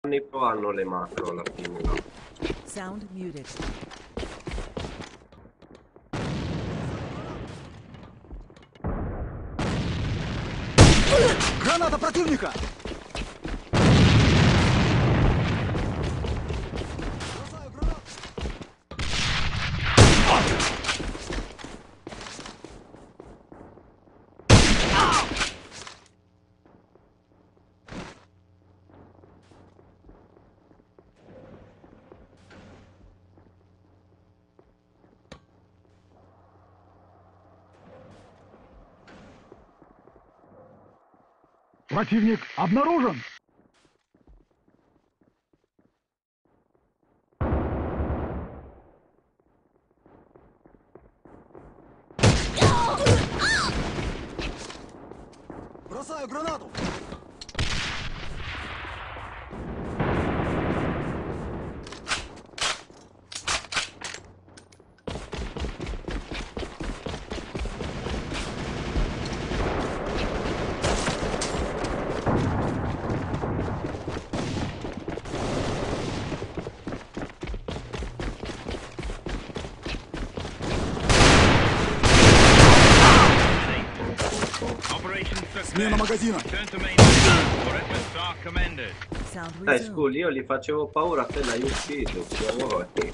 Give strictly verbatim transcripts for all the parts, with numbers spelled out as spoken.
Pro hanno le macro alla fine, no? Sound muted. Граната противника! Противник обнаружен! Бросаю гранату! Смена магазина! Dai, Skull, io li facevo paura, te l'hai ucciso, vuoi?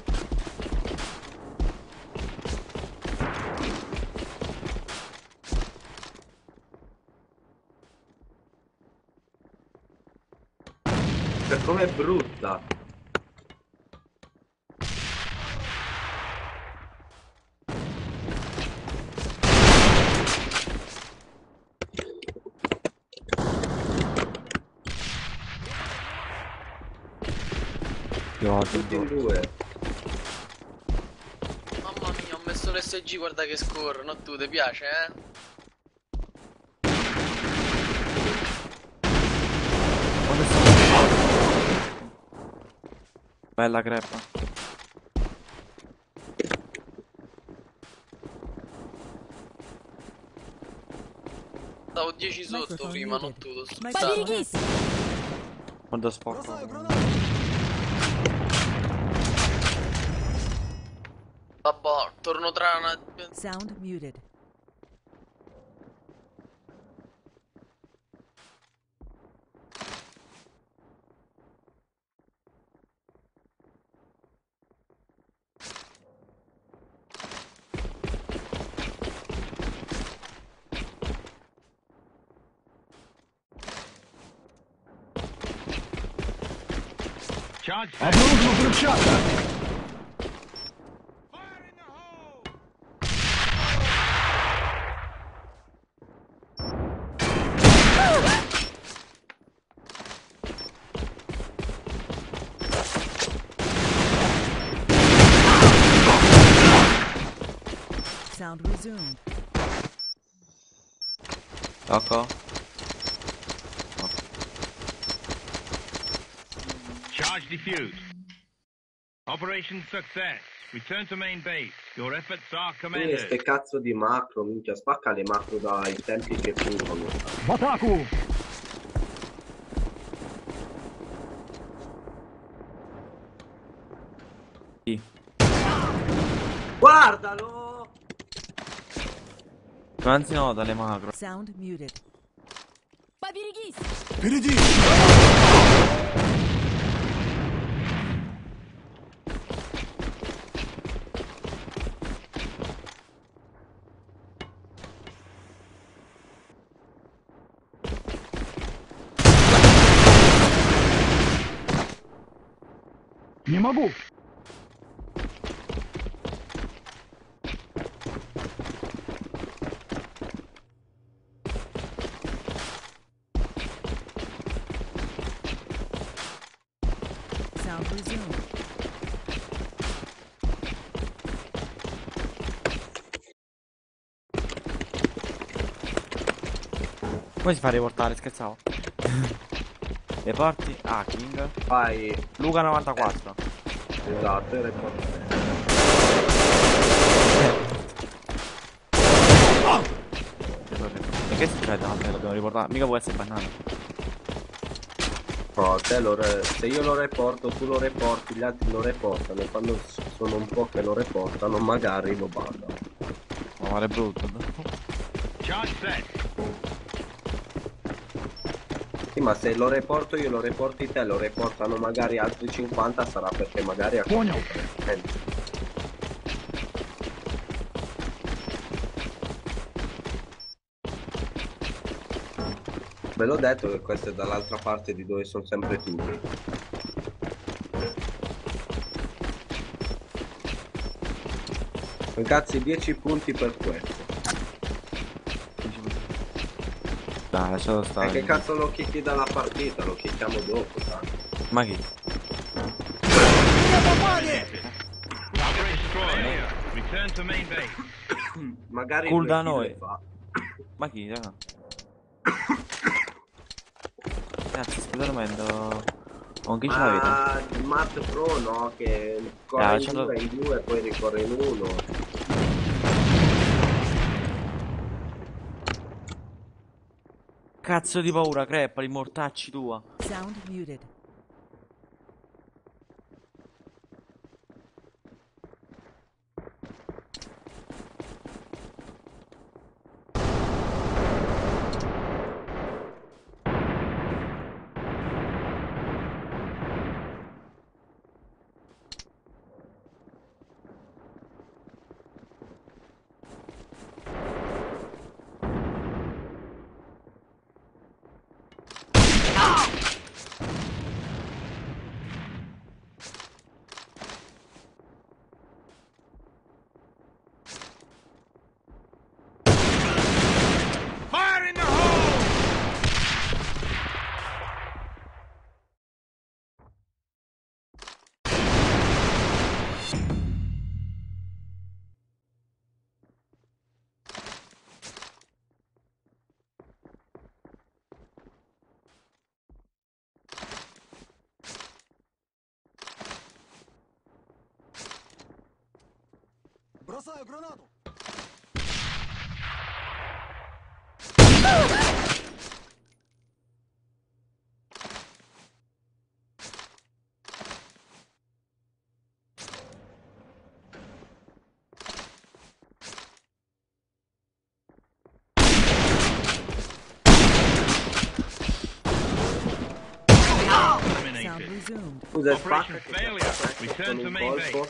Per com'è brutta! Tutti in due. Mamma mia, ho messo l'S G, guarda che scorre, no tu, ti piace, eh? Bella crepa. Stavo dieci sotto prima, non tu, lo Поберегись! Quando spocco. Vabbè, torno tra una... Sound muted. Обнаружена взрывчатка! Sound resumed. Oko. Charge defused. Operation success. Return to main base. Your efforts are Quindi commended. ste cazzo di macro, minchia, spacca le macro dai tempi che fumano. В атаку! Sì. Guardalo! Anzi no, dalle macro. Sound muted. Поберегись! Впереди! Не могу! Sound resumed. Come si fa a riportare? Scherzavo. Le porti? Ah, King. Vai. Luca novantaquattro. Esatto, era importante. E che succede? No, dobbiamo riportare. Mica può essere banale. No, te lo re- se io lo reporto, tu lo reporti, gli altri lo reportano e quando s- sono un po' che lo reportano magari lo banda. Ma male brutto. Charge set. Sì, ma se lo reporto io, lo reporti te, lo reportano magari altri cinquanta, sarà perché magari ha Понял. Eh, Ve l'ho detto che questo è dall'altra parte di dove sono sempre tutti. Ragazzi, dieci punti per questo. Dai, lascialo E stare. che cazzo lo chicchi dalla partita? Lo chicchiamo dopo, dai. Ma chi? Operation failure. Return to main base. Magari Cool due da kill noi. le fa. Ma chi? Raga? Cazzo, scusa domando. Con chi ce l'avete? Ma il Mat Pro no, che Ah, corre in ce l'ho- due, in due e poi ricorre in uno. Cazzo di paura, crepa, li mortacci tua. Sound muted. Fire in the hole! Бросаю гранату. Sound Eliminated. resumed. Scusa, Operation spacca che failure. sta Return con to un main colpo.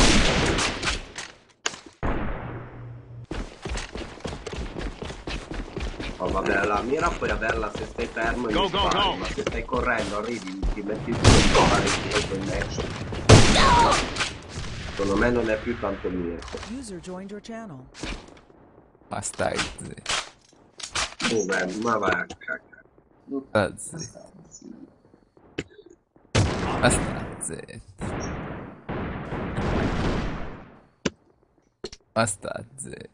Oh, vabbè, la mira puoi averla se stai fermo e Go, mi go, spari, go. ma se stai correndo arrivi, ti metti tu e spari il colpo in mezzo. Secondo me non è più tanto mio. User joined your channel. Ma stai zitto. Oh, beh, ma vai a cacca. Sta zitto. Ma sta zitto. Ma sta zitto.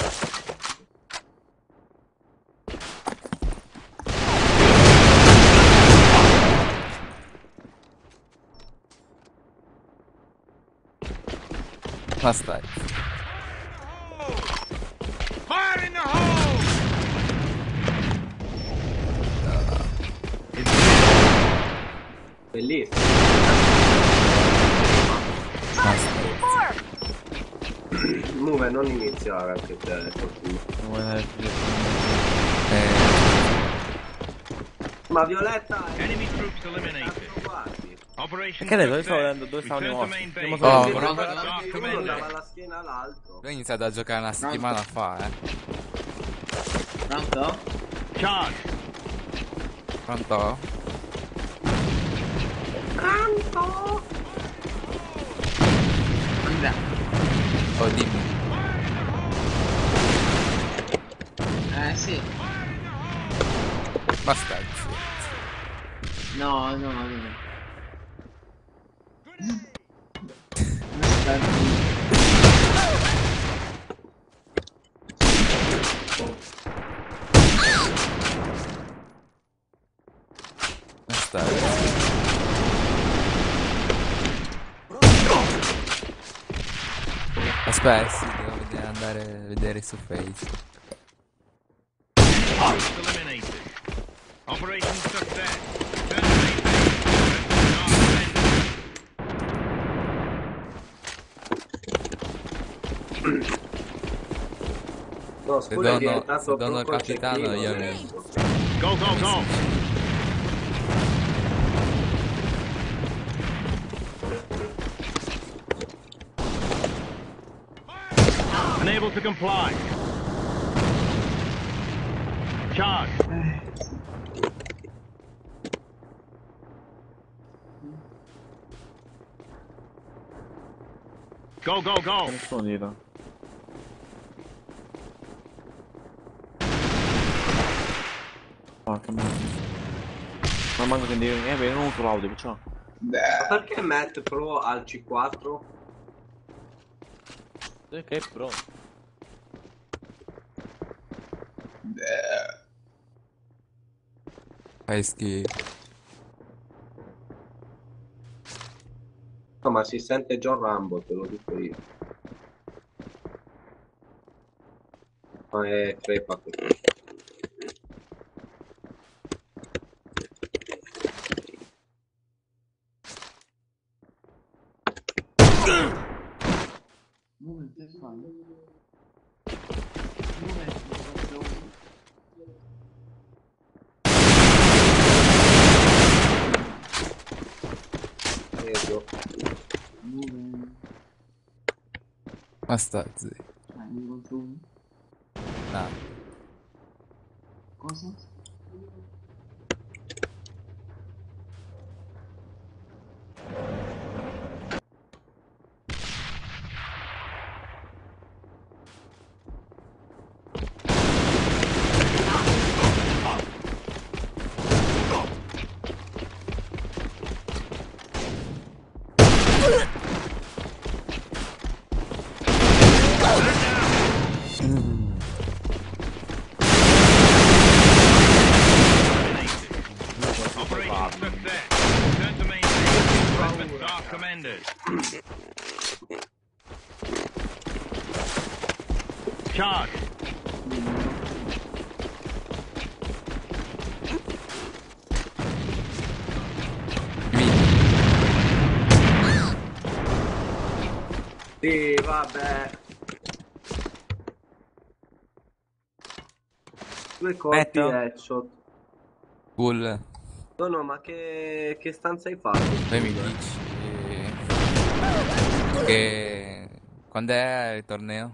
Ma stai zitto. Fire in the hole! Bellissimo. Ma stai Muove, non iniziare anche te. così. Non vuoi andare più. Eh, Ma Violetta è... Enemy troops eliminated. Cazzo guardi? Operation Che ne so, io success. stavo vedendo dove stavano i Return to morti. main Prima base. sono Oh, Sì, venuto. però- guarda, Dark uno Commander. dava la schiena all'altro. Ho iniziato a giocare una settimana fa, eh. Pronto? Charge. Pronto? Andrea. Oh, dimmi. Eh sì. Ma stai zitto. No, no, no. Aspetta. Ma stai zitto. Aspetta, sì, devo vedere, andare a vedere su Facebook. Troops eliminated. Operation success. Return to main base. No, Se Skull è dono, diventato se dono il proprio capitano cecchino io adesso. Go, go, go! Unable to comply. Charge. Go, go, go! Nessuno dito. Porca merda. Ma manco che devi... Eh, beh, non uso l'audio, perciò... Ma perché Matt Pro al C quattro? Che pro? Fai schifo. No, ma si sente John Rambo, te lo dico io. Ma è crepa così. Momento è fare. Momento è Vedo. Momento. Ma sta zitto. Ah, uno contro uno. Ah. Cosa? Operation success. Return to main base. Your efforts are commended. Charge. Sì, vabbè. Due colpi Aspetta. headshot. Cool. No, no, ma che, che stanza hai fatto? Poi mi dici che... che... Quando è il torneo?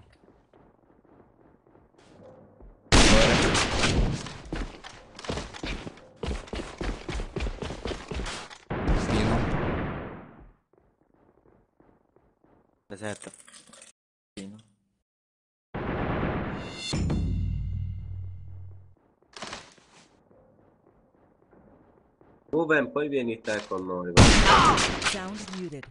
Fino. Deserto. Ruben, poi vieni te con noi. Va. Sound muted.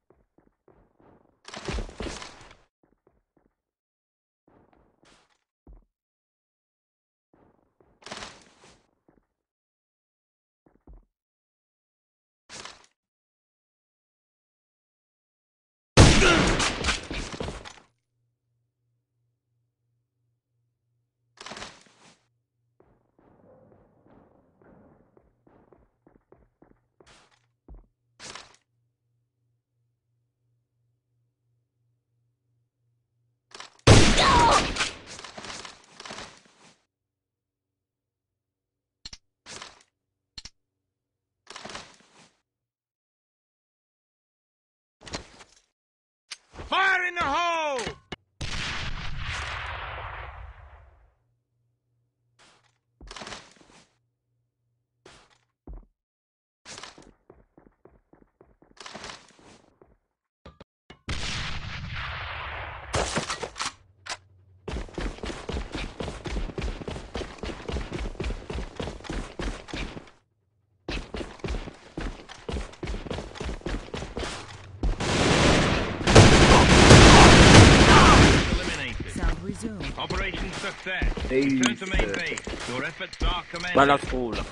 Fire in the hole! Sound resumed. Operation success. Ehi, Return to main eh. base. Your efforts are Bella commended. school.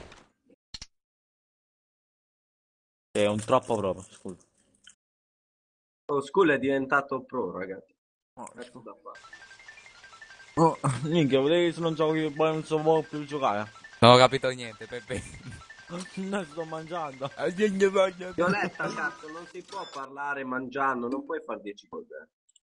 È un troppo proprio, scusa. Oh, Skull è diventato pro, ragazzi. Oh, Cazzo da fare. oh, minchia, vedete se non giochi, poi non so più giocare. Non ho capito niente, Peppe. Non sto mangiando. Violetta, cazzo, non si può parlare mangiando, non puoi fare dieci cose.